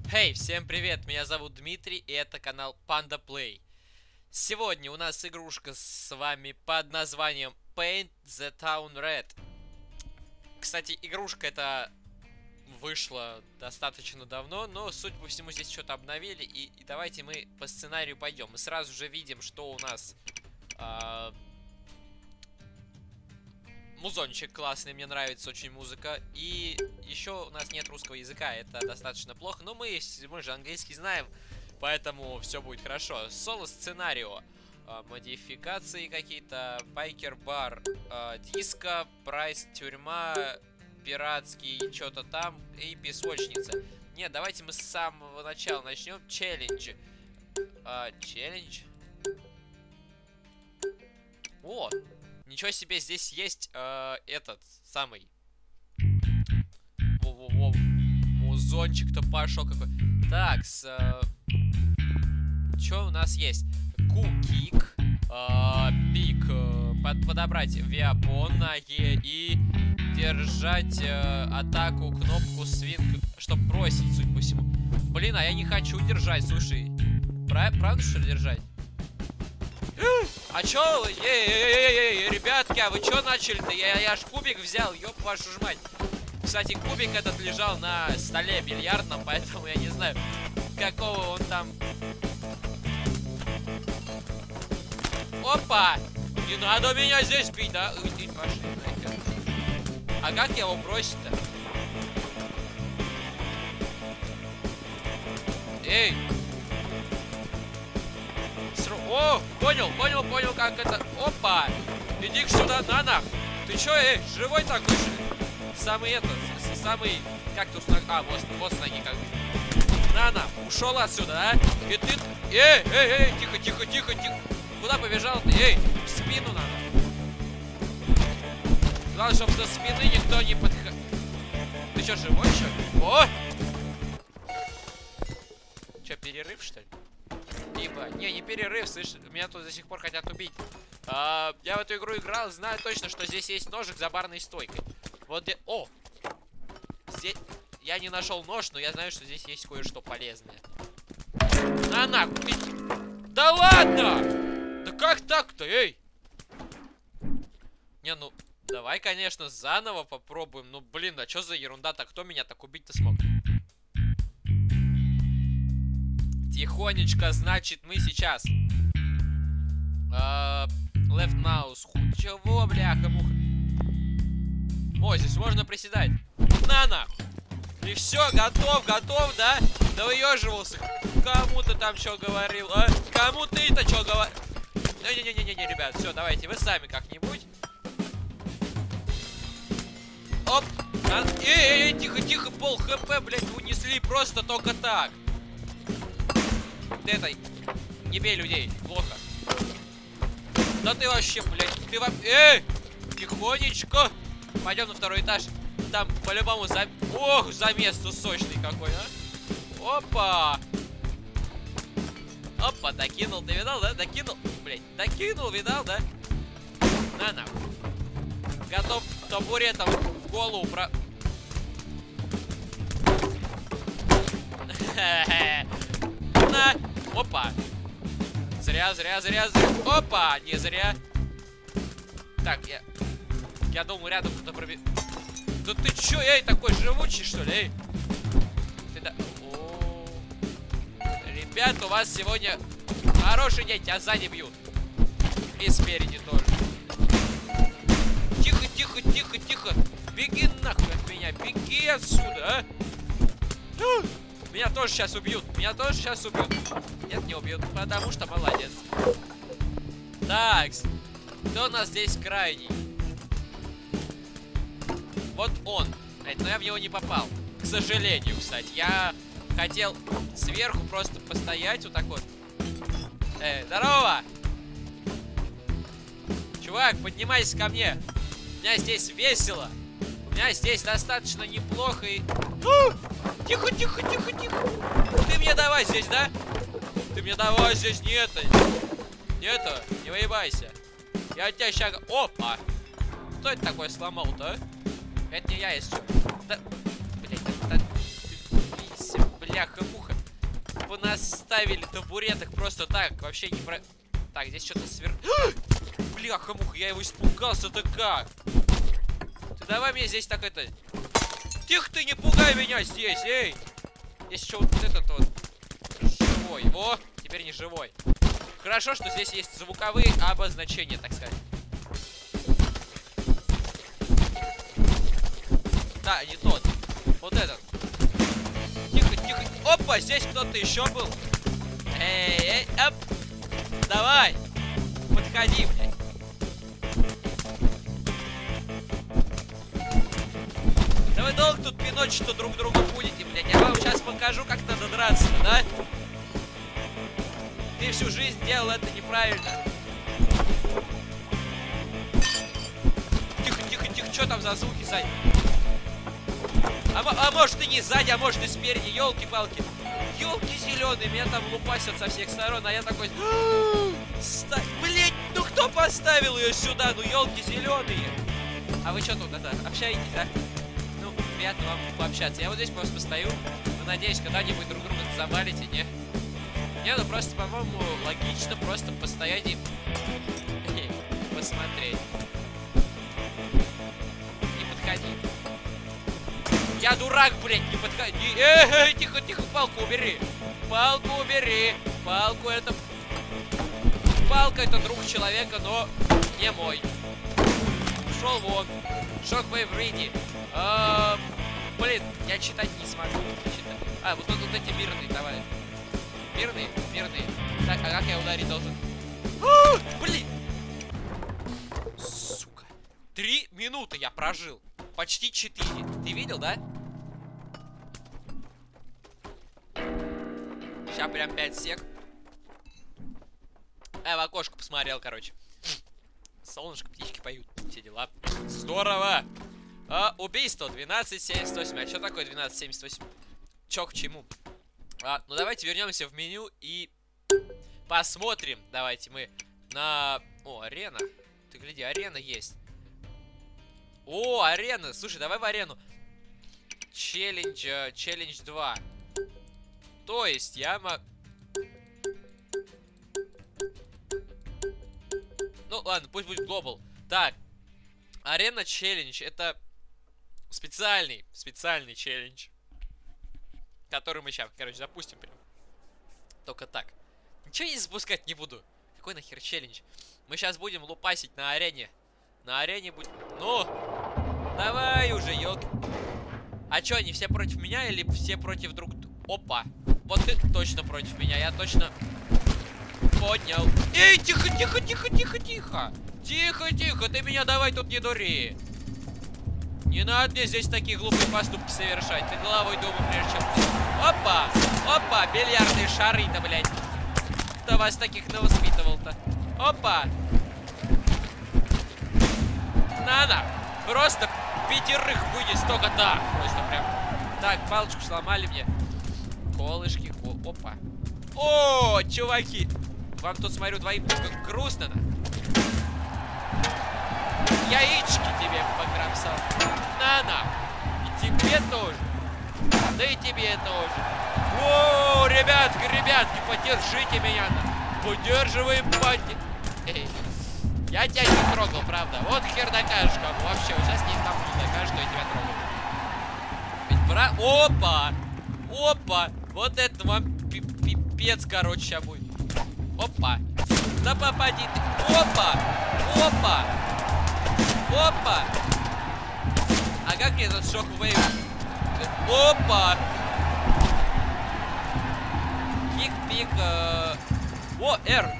Hey, всем привет, меня зовут Дмитрий, и это канал Panda Play. Сегодня у нас игрушка с вами под названием Paint the Town Red. Кстати, игрушка эта вышла достаточно давно, но, судя по всему, здесь что-то обновили, и давайте мы по сценарию пойдем. Мы сразу же видим, что у нас... музончик классный, мне нравится очень музыка. И еще у нас нет русского языка, это достаточно плохо. Но мы же английский знаем, поэтому все будет хорошо. Соло-сценарио. Модификации какие-то. Байкер-бар. Диско. Прайс. Тюрьма. Пиратский. Что-то там. И песочница. Нет, давайте мы с самого начала начнем. Челлендж. Челлендж. О! Ничего себе, здесь есть этот самый. Во-во-во. Музончик-то пошел какой. Так, что у нас есть? Кукик. Пик. Подобрать виапон на Е и держать атаку, кнопку свинг, чтобы бросить, судя по всему. Блин, а я не хочу держать, слушай. Правда, что ли, держать? А чё? Ребятки, а вы чё начали-то? Я аж кубик взял, ёб вашу ж мать. Кстати, кубик этот лежал на столе бильярдном, поэтому я не знаю, какого он там... Опа! Не надо меня здесь бить, да? Пошли нахер. А как я его бросить-то? Эй! О, понял, как это. Опа! Иди сюда, на. Ты чё, живой такой же? Самый как-то вот с ноги как бы. На, ушел отсюда, а? И ты... Эй, тихо. Куда побежал ты? Эй, в спину надо. Главное, чтобы со спины никто не подходил. Ты чё, живой еще? О! Чё, перерыв, что ли? Ибо, не перерыв, слышь, меня тут до сих пор хотят убить. Я в эту игру играл, знаю точно, что здесь есть ножик за барной стойкой. Вот где... О! Здесь... Я не нашел нож, но я знаю, что здесь есть кое-что полезное. На, купить... Да ладно! Да как так-то, эй? Не, ну, давай, конечно, заново попробуем. Ну, блин, а что за ерунда-то? Кто меня так убить-то смог? Тихонечко, значит, мы сейчас left mouse. Чего, бляха-муха? О, здесь можно приседать. На! И все, готов, да? Да выеживался. Кому ты там что говорил, а? Кому ты-то что говорил? Не, ребят, все, давайте, вы сами как-нибудь. Оп! Эй, тихо, пол хп, блядь, унесли просто только так. Ты это, не бей людей, плохо. Да ты вообще, блядь, ты вообще... тихонечко. Пойдем на второй этаж. Там по-любому Ох, замес-то сочный какой, а. Опа, докинул, ты видал, да? Докинул, блядь, видал, да? На. Готов табуретом в голову На. Опа. Зря. Опа, не зря. Так, я думал, рядом кто-то пробил. Да ты чё, эй, такой живучий, что ли, эй? Ты да... О, ребят, у вас сегодня хороший день, тебя сзади бьют. И спереди тоже. Тихо. Беги нахуй от меня, беги отсюда, а? Меня тоже сейчас убьют. Нет, не убьют, потому что молодец. Так, кто у нас здесь крайний? Вот он. Но я в него не попал. К сожалению, кстати. Я хотел сверху просто постоять вот так вот. Здорово! Чувак, поднимайся ко мне. У меня здесь весело. У меня здесь достаточно неплохо и... Тихо. Ты мне давай здесь, да? Нет, не выебайся. Я от тебя сейчас... Опа! Кто это такое сломал-то, а? Это не я, если что. Да... Блядь, бляха-муха. нас ставили табуреток просто так. Вообще не про... Так, здесь что-то Бляха-муха, я его испугался-то как? Ты давай мне здесь так это... Тихо ты, не пугай меня здесь, эй! Здесь еще вот этот вот живой. Во, теперь не живой. Хорошо, что здесь есть звуковые обозначения, так сказать. Да, не тот. Вот этот. Тихо, тихо. Опа, здесь кто-то еще был. Эй, эй, оп. Давай. Подходи, блядь. Да вы долго тут пинать, что друг друга будете, блядь. Я вам сейчас покажу, как надо драться, да? Ты всю жизнь делал это неправильно. Тихо, тихо, тихо. Что там за звуки сзади? А может и не сзади, а может и спереди. Ёлки-палки. Ёлки зеленые, меня там лупасят со всех сторон, а я такой... Блять, ну кто поставил ее сюда? Ну ёлки зеленые. А вы что тут это общаетесь, да? Ну, приятно вам пообщаться. Я вот здесь просто стою. Ну, надеюсь, когда-нибудь друг друга завалите, не? Не, ну просто, по-моему, логично просто постоять и посмотреть. Не подходи. Я дурак, блядь, не подходи. Тихо, тихо, палку убери. Палку убери. Палку это... Палка это друг человека, но не мой. Ушел вон. Shockwave ready. Блин, я читать не смогу. А, вот эти мирные, давай. Мирные, мирные. Так, а как я ударить должен? Блин. Сука. 3 минуты я прожил. Почти 4. Ты видел, да? Сейчас прям 5 сек. В окошко посмотрел, короче. Солнышко, птички поют. Все дела. Здорово. Убийство 1278. А что такое 1278? Чё к чему? Ну давайте вернемся в меню и посмотрим. Давайте мы на... О, арена. Ты гляди, арена есть. О, арена. Слушай, давай в арену. Челлендж 2. То есть я могу... Ну ладно, пусть будет глобал. Так. Арена челлендж. Это специальный челлендж. Который мы сейчас, короче, запустим прям. Только так. Ничего я запускать не буду. Какой нахер челлендж? Мы сейчас будем лупасить на арене. На арене будет... Ну! Давай уже, ёлки. А чё, они все против меня или все против друг... Опа! Вот ты точно против меня, я точно... Поднял. Эй, тихо, тихо, тихо, тихо, тихо. Тихо, тихо, ты меня давай тут не дури. Не надо мне здесь такие глупые поступки совершать. Ты головой думай, прежде чем... Опа! Опа! Бильярдные шары-то, блядь. Кто вас таких навоспитывал-то? Опа! Надо! Просто 5 вынес только так. Просто прям... Так, палочку сломали мне. Колышки, опа. О, чуваки! Вам тут, смотрю, двоим грустно. Яички тебе покромсал. На. И тебе тоже. Да и тебе тоже. О, ребятки, поддержите меня. Поддерживаем, Эй, я тебя не трогал, правда. Вот хер докажешь кому. Вообще, вот сейчас никому не докажешь, что я тебя трогал. Ведь Опа. Вот это вам пипец, короче, сейчас будет. Опа. Да попади ты. Опа. А как мне этот шок-вейв? Опа. Кик-пик. О, R,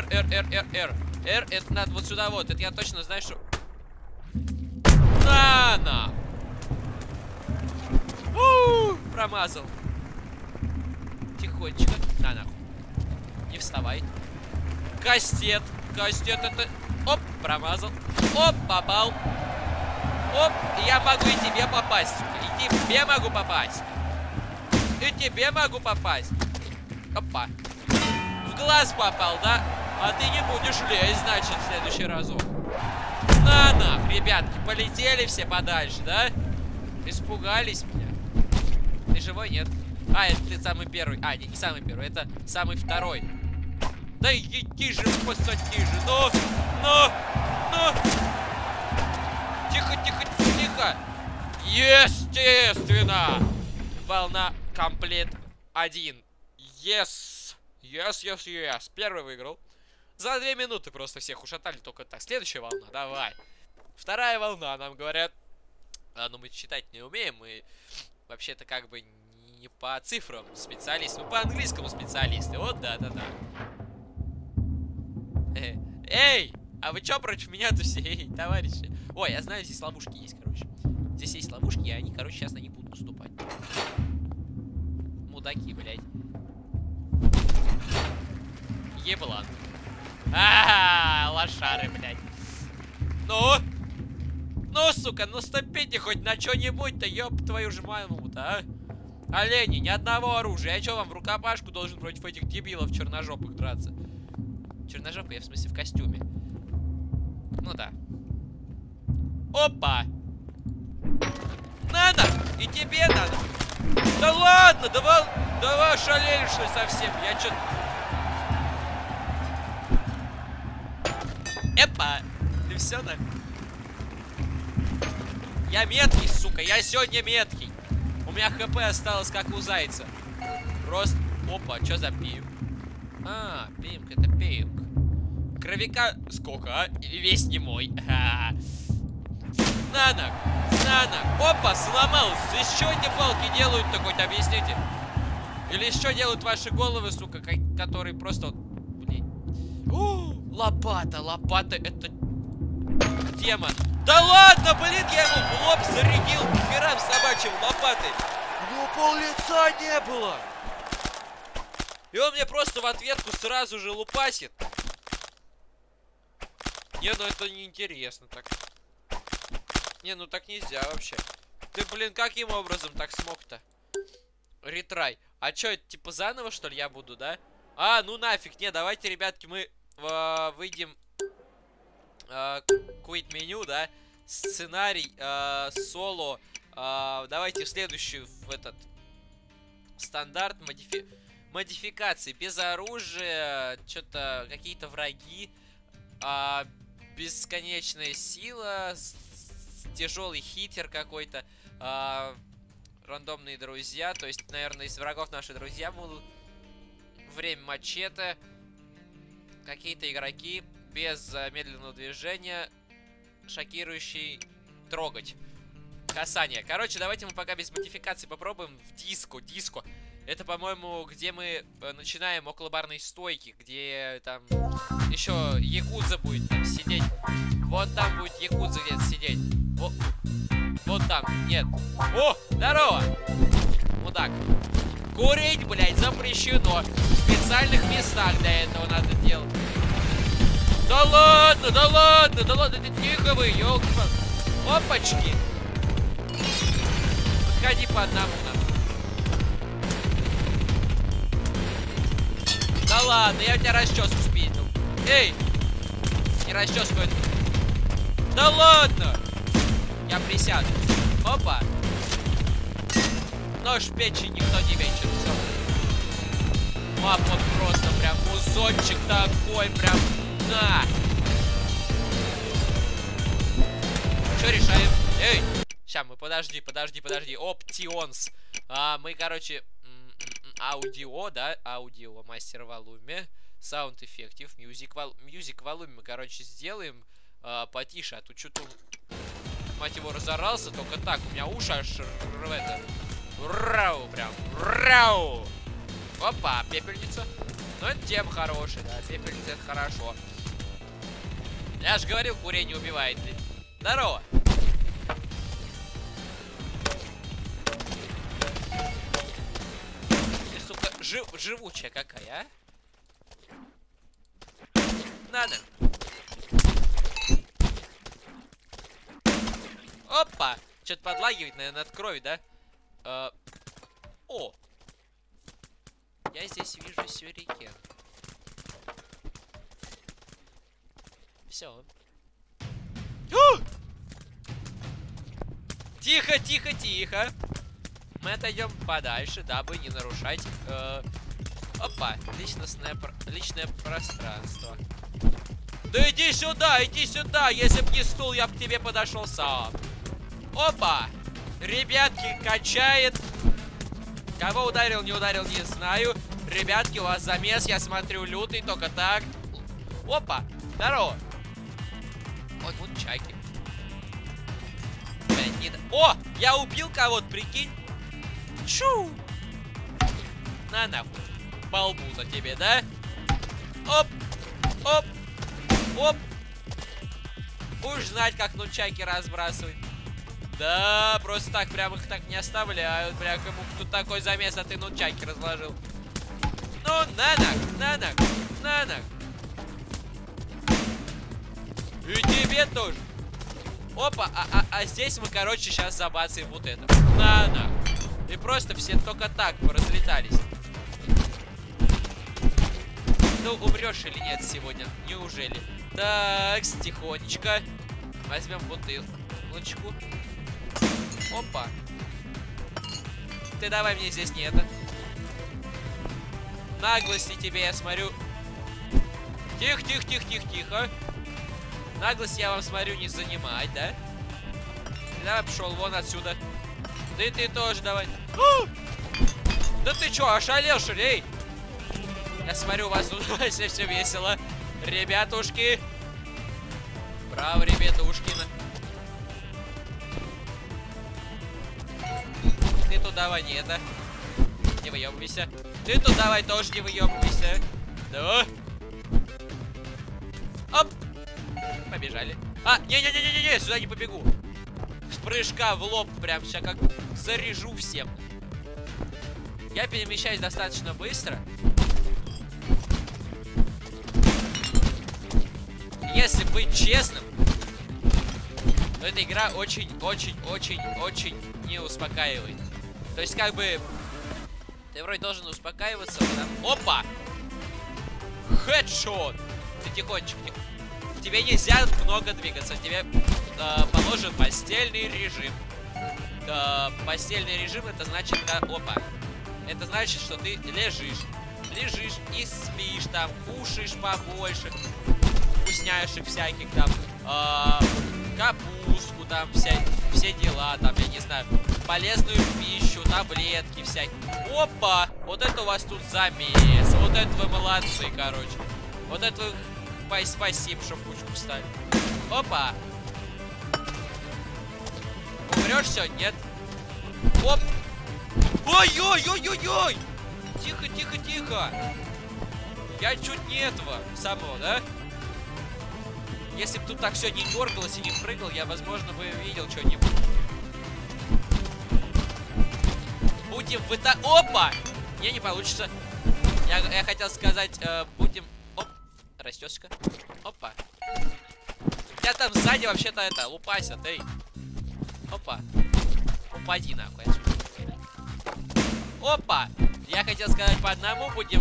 это надо вот сюда вот. Это я точно знаю, что... На. Промазал. Тихонечко. На, нахуй. Не вставай. Кастет это... Оп, промазал. Оп, попал. Оп, я могу и тебе попасть. И тебе могу попасть. Опа. В глаз попал, да? А ты не будешь лезть, значит, в следующий разок. На, ребятки, полетели все подальше, да? Испугались меня. Ты живой? Нет. А, это ты самый первый. А, не самый первый, это самый второй. Да иди же, посади же. Ну. Тихо. Естественно. Волна комплект 1. Yes. Первый выиграл. За 2 минуты просто всех ушатали только так. Следующая волна, давай. Вторая волна, нам говорят. Ну, мы читать не умеем. Мы вообще-то как бы не по цифрам специалисты. Мы по английскому специалисты. Вот, да. Эй! А вы чё против меня-то все, эй, товарищи? Ой, я знаю, здесь ловушки есть, короче. Здесь есть ловушки, и они, короче, сейчас на них будут наступать. Мудаки, блядь. Еблан. Лошары, блядь. Ну, сука, наступите хоть на что-нибудь-то, ёб твою ж маму-то, а? Олени, ни одного оружия. Я чё, вам в рукопашку должен против этих дебилов черножопых драться? Черножопый, я в смысле в костюме. Ну да. Опа! Надо! И тебе надо! Да ладно! Да вы ошалели, что ли, совсем? Я чё... Эпа! Ты всё, да? Я меткий, сука! Я сегодня меткий! У меня хп осталось, как у зайца. Просто... Опа, что за пиюк? А, пиюк, это пиюк. Кровяка... Сколько, а? И весь не мой. Нанок! Опа, сломался! Из чего эти палки делают-то, хоть объясните? Или из чего делают ваши головы, сука, которые просто... Блин. Лопата, это... Демон. Да ладно, блин, я ему в лоб зарядил к херам собачьим лопатой. У него пол-лица не было. И он мне просто в ответку сразу же лупасит. Не, ну это неинтересно так. Не, ну так нельзя вообще. Ты, блин, каким образом так смог-то? Ретрай. А чё, это типа заново, что ли, я буду, да? А, ну нафиг. Не, давайте, ребятки, мы выйдем... Quit меню, да? Сценарий, соло. Давайте в следующую, в этот стандарт модификации. Без оружия, что-то какие-то враги, бесконечная сила, тяжелый хитер какой-то, рандомные друзья. То есть, наверное, из врагов наши друзья будут. Время мачете. Какие-то игроки. Без медленного движения. Шокирующий. Трогать. Касание. Короче, давайте мы пока без модификации попробуем в диско. Это, по-моему, где мы начинаем около барной стойки. Где там еще якудза будет там сидеть. Вот там будет якудза где-то сидеть. Вот там. Нет. О, здорово. Мудак. Курить, блядь, запрещено. В специальных местах для этого надо делать. Да ладно, тихо вы, ёлки-палки. Опачки. Подходи по одному нам. Да ладно, я у тебя расческу спиздил. Эй! Не расческу это. Да ладно! Я присяду. Опа! Нож в печень никто не вечер. Все. Мап, вот просто прям музончик такой, прям на! Что решаем? Эй! Сейчас мы, подожди. Options. Мы, короче, аудио, да? Аудио, мастер волюме. Sound эффектив, music волюме мы, короче, сделаем потише. А тут что-то, мать его, разорался только так. У меня уши аж это... Рау, прям. Рау! Опа, пепельница. Ну, это тема хорошая, да. Пепельница, это хорошо. Я же говорил, курение убивает. Здорово. Ты, сука, живучая какая, а? Надо. Опа! Что-то подлагивает, наверное, от крови, да? О! Я здесь вижу сюрикен. Все. Тихо. Мы отойдем подальше, дабы не нарушать... Опа, личное пространство. Да иди сюда, иди сюда! Если б не стул, я б к тебе подошел сам. Опа! Ребятки, качает. Кого ударил, не ударил, не знаю. Ребятки, у вас замес, я смотрю, лютый, только так. Опа! Здорово! Вот чайки. Блин, не... О! Я убил кого-то, прикинь. Чу! На нахуй. Балбуза тебе, да? Оп! Оп! Оп! Будешь знать, как нунчайки разбрасывать. Да, просто так, прям их так не оставляют. Прям кому тут такой замес, а ты нунчайки разложил. Ну, на нах. И тебе тоже. Опа, а здесь мы, короче, сейчас забацаем вот это. На нах. И просто все только так разлетались. Ну, умрешь или нет сегодня? Неужели? Так, тихонечко. Возьмем бутылочку. Опа. Ты давай мне здесь не это. Наглости тебе, я смотрю. Тихо. Наглость я вам смотрю не занимать, да? Давай пошел вон отсюда. Да и ты тоже давай. Да ты чё, ошалел, что ли, эй? Я смотрю, у вас тут все весело. Ребятушки. Браво, ребятушкина. Ты тут давай не это. Не выебывайся. Ты тут давай тоже не выебывайся. Да. Оп. Побежали. А, не-не-не-не-не, сюда не побегу. С прыжка в лоб прям сейчас как заряжу всем. Я перемещаюсь достаточно быстро. Если быть честным, то эта игра очень не успокаивает. То есть, как бы, ты вроде должен успокаиваться. Опа! Хедшот! Ты тихонечко. Тебе нельзя много двигаться. Тебе положен постельный режим. Постельный режим, это значит, опа. Это значит, что ты лежишь и спишь там, кушаешь побольше. Вкусняшек всяких там, капустку там, все дела там, я не знаю, полезную пищу, таблетки всякие. Опа! Вот это у вас тут замес. Вот это вы молодцы, короче. Вот это вы спасибо, что в кучку встали. Опа! Умрешь все? Нет? Оп! Ой-ой-ой-ой-ой! Тихо. Я чуть не этого самого, да? Если бы тут так все не дергалось и не прыгал, я, возможно, бы видел что-нибудь. Будем Опа! Не получится. Я хотел сказать, будем... Оп! Растёшка. Опа. Я там сзади вообще-то это, лупася, ты. Опа. Упади нахуй отсюда. Опа! Я хотел сказать, по одному будем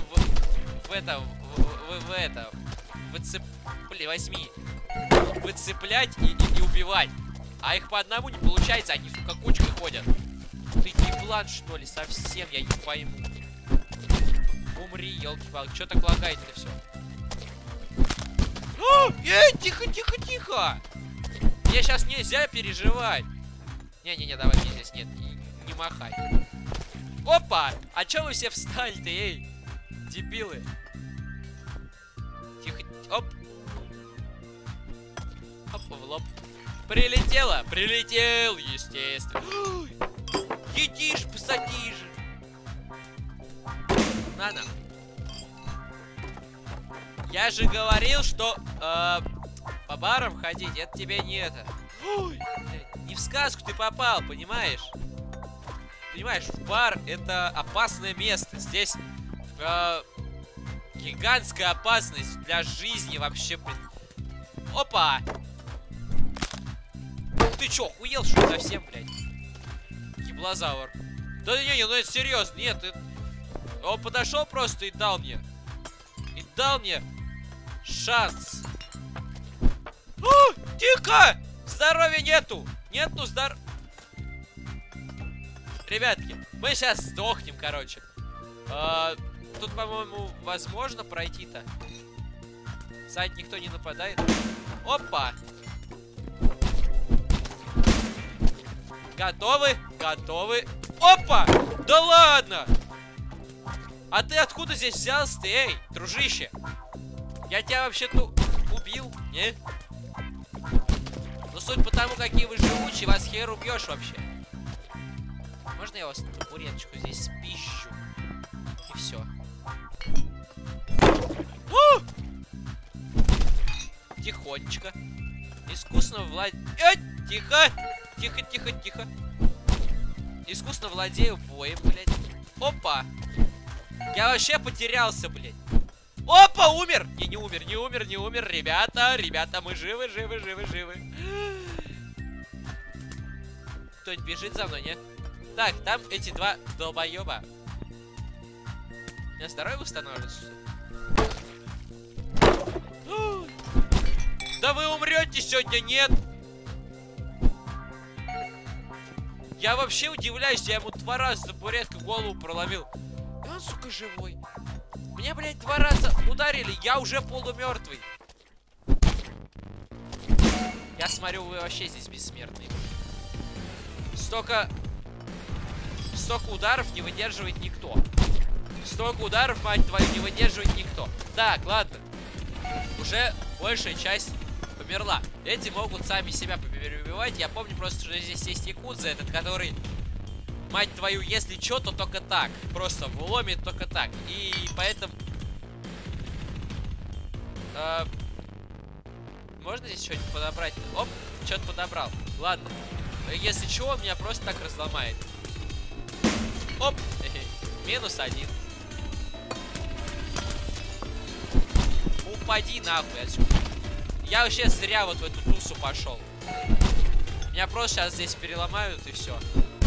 возьми. Выцеплять и убивать. А их по одному не получается, они, сука, кучкой ходят. Ты еблан, что ли? Совсем я не пойму. Умри, елки-палки. Чё так лагает-то все? Тихо! Мне сейчас нельзя переживать. Не-не-не, давай мне здесь нет. Не махай. Опа! А чё вы все встали-то, эй? Дебилы. Тихо. Оп. Оп, в лоб. Прилетело? Прилетел, естественно. Едишь, посади же. На. Я же говорил, что по барам ходить, это тебе не это. Не в сказку ты попал, понимаешь? Понимаешь, в бар это опасное место. Здесь гигантская опасность для жизни вообще. Опа! Ты чё, охуел, что ли, совсем, блядь? Еблозавр. Да не, ну это серьезно, нет. Он подошел просто и дал мне. Шанс. Тихо! Здоровья нету! Ребятки, Мы сейчас сдохнем, короче. Тут, по-моему, возможно пройти-то. Сзади никто не нападает. Опа! Готовы? Готовы. Опа! Да ладно! А ты откуда здесь взялся ты, эй, дружище? Я тебя вообще-то убил, не? Ну, судя по тому, какие вы живучие, вас хер убьешь вообще. Можно я вас на табуреточку здесь спищу? И все. Тихонечко. Искусно владею... Тихо! Тихо, тихо, тихо. Искусно владею боем, блядь. Опа! Я вообще потерялся, блядь. Опа, умер! Не умер, не умер, не умер. Ребята, мы живы. Кто-нибудь бежит за мной, не? Так, там эти два долбоеба. У меня здоровье восстанавливается, что ли? Да вы умрете сегодня, нет? Я вообще удивляюсь, я ему 2 раза табуреткой голову проломил. И он, сука, живой. Меня, блядь, 2 раза ударили, я уже полумертвый. Я смотрю, вы вообще здесь бессмертные. Столько ударов не выдерживает никто. Столько ударов, мать твою, не выдерживает никто. Так, ладно. Уже большая часть померла. Эти могут сами себя переубивать. Я помню просто, что здесь есть якудза, этот, который, мать твою, если что, то только так. Просто вломит только так. И поэтому... Можно здесь что-нибудь подобрать? Оп, что-то подобрал. Ладно. Если что, он меня просто так разломает. Оп, -1. Упади нахуй отсюда. Я вообще зря вот в эту тусу пошел. Меня просто сейчас здесь переломают и все.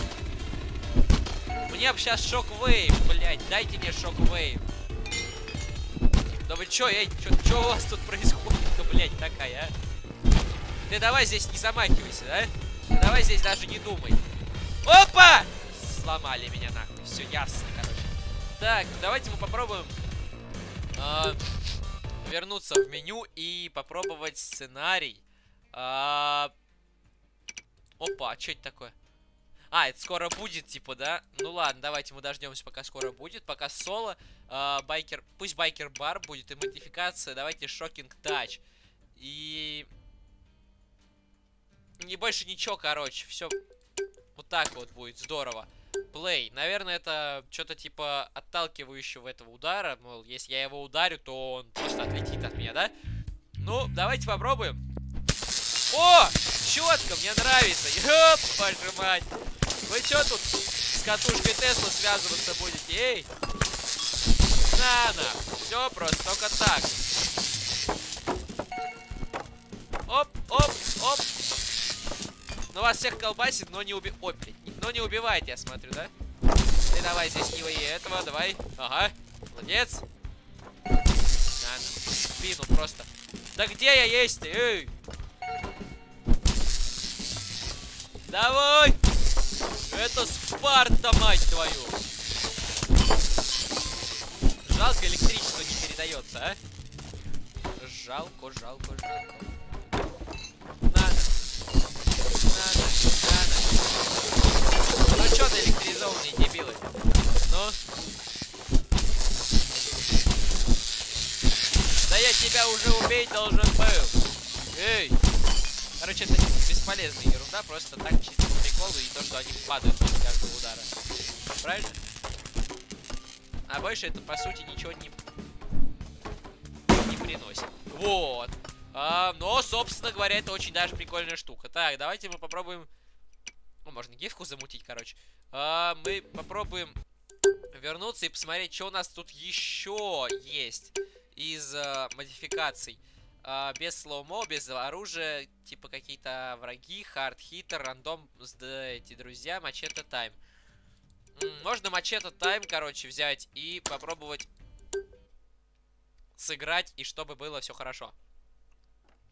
Мне бы сейчас шок-вейв, блядь. Дайте мне шок-вейв. Да вы чё, эй, чё у вас тут происходит-то, блядь, такая, а? Ты давай здесь не замахивайся, да? Ты давай здесь даже не думай. Опа! Сломали меня нахуй. Все ясно, короче. Так, давайте мы попробуем вернуться в меню и попробовать сценарий. Опа, а что это такое? А, это скоро будет, типа, да? Ну ладно, давайте мы дождемся, пока скоро будет. Пока соло, байкер, пусть байкер бар будет и модификация. Давайте шокинг тач. И не больше ничего, короче. Все вот так вот будет, здорово. Плей. Наверное, это что-то типа отталкивающего этого удара. Мол, если я его ударю, то он просто отлетит от меня, да? Ну, давайте попробуем. О! Четко, мне нравится. Ёп, вашу мать. Вы что тут с катушкой Тесла связываться будете? Эй! На. Все просто, только так. Оп. Ну, вас всех колбасит, но не убивает. Ой, блядь, но не убивает, я смотрю, да? Ты давай здесь не вои этого, давай. Ага, молодец. На, спину просто. Да где я есть? Эй! Давай! Это Спарта, мать твою! Жалко, электричество не передается, а? Жалко. Надо. Ну чё ты электризованные дебилы? Ну? Да я тебя уже убить должен был. Эй! Короче, это бесполезная ерунда, просто так чисто по приколу и то, что они падают после каждого удара. Правильно? А больше это, по сути, ничего не приносит. Вот. Но, собственно говоря, это очень даже прикольная штука. Так, давайте мы попробуем... Ну, можно гифку замутить, короче. Мы попробуем вернуться и посмотреть, что у нас тут еще есть из модификаций. Без слоумо, без оружия, типа какие-то враги, хард-хитер, рандом, эти друзья, мачете тайм. Можно мачете тайм, короче, взять и попробовать сыграть, и чтобы было все хорошо.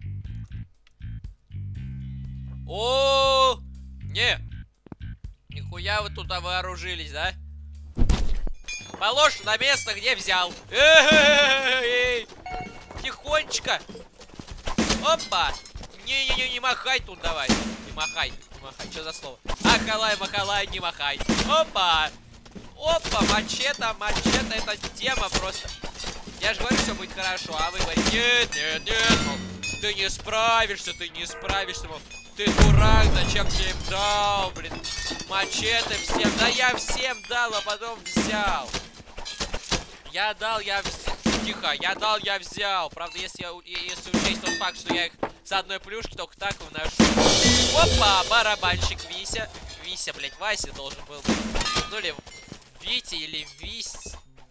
О, не, Нихуя вы тут вооружились, да? Положь на место, где взял. Эй, тихонечко. Опа. Не махай тут давай. Не махай. Что за слово? Ахалай, махалай, не махай. Опа. Опа, мачете, это тема просто. Я же говорю, все будет хорошо, а вы говорите, нет, мол, ты не справишься, мол. Ты дурак, зачем ты им дал, блин? Мачете всем. Да я всем дал, а потом взял. Я дал, я взял. Правда, если учесть тот факт, что я их с одной плюшки только так вношу. Опа, барабанщик Вися. Вися, блядь, Вася должен был. Ну или Вити, или Вись.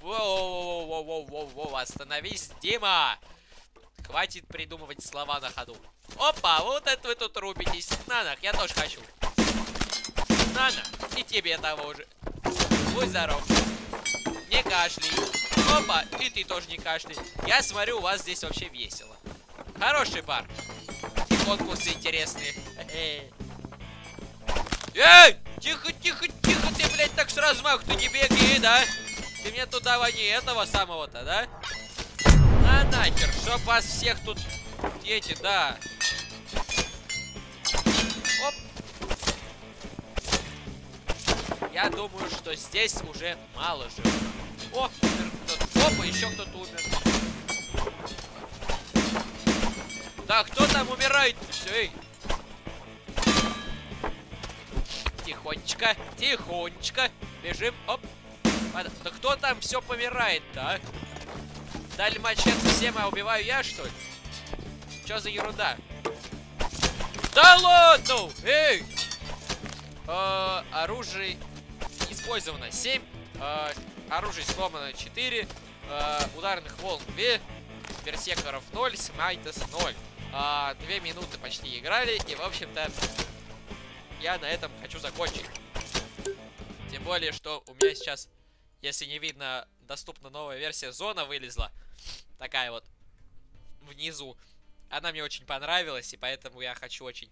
Воу, остановись, Дима. Хватит придумывать слова на ходу. Опа, вот это вы тут рубитесь. Нанах, я тоже хочу. Нанах, и тебе того же. Будь здоров. Не кашляй. Опа, и ты тоже не кашляй. Я смотрю, у вас здесь вообще весело. Хороший бар. И конкурсы интересные. Эй! Тихо, ты, блядь, так с размаху ты не бегай, да? Ты мне тут давай не этого самого-то, да? На нахер, чтоб вас всех тут... Эти, да. Оп. Я думаю, что здесь уже мало же. О, умер кто-то. Опа, еще кто-то умер. Да, кто там умирает? Эй. Тихонечко. Бежим. Оп. Да кто там все помирает-то, а? Дали мачете всем, а убиваю я, что ли? Что за ерунда? Да ладно! Эй! Оружие использовано 7. Оружие сломано 4. Ударных волн 2. Берсеркеров 0. Смайтес 0. 2 минуты почти играли. И, в общем-то, я на этом хочу закончить. Тем более, что у меня сейчас, если не видно, доступна новая версия Зона вылезла. Такая вот внизу. Она мне очень понравилась, и поэтому я хочу очень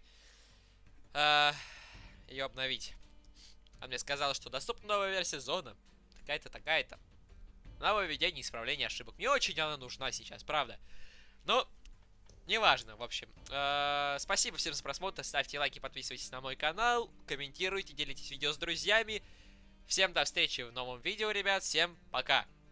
ее обновить. Она мне сказала, что доступна новая версия Зона. Такая-то. Нововведение, исправление ошибок. Мне очень она нужна сейчас, правда. Но неважно, в общем. Спасибо всем за просмотр. Ставьте лайки, подписывайтесь на мой канал. Комментируйте, делитесь видео с друзьями. Всем до встречи в новом видео, ребят. Всем пока.